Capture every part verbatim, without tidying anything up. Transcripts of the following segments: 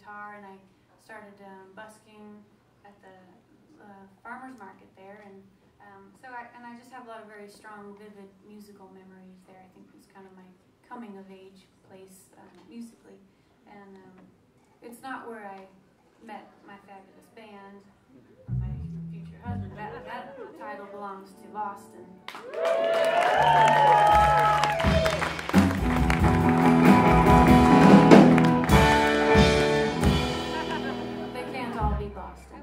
guitar, and I started um, busking at the uh, farmer's market there, and um, so I and I just have a lot of very strong, vivid musical memories there. I think it's kind of my coming of age place um, musically, and um, it's not where I met my fabulous band, or my future husband. That, that title belongs to Boston. They can't all be Boston.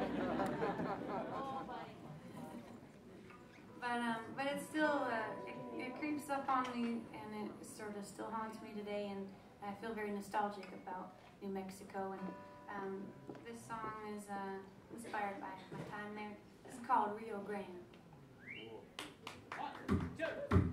But um, but it's still uh, it, it creeps up on me, and it sort of still haunts me today, and I feel very nostalgic about New Mexico. And um, this song is uh, inspired by my time there. It's called Rio Grande. One, two.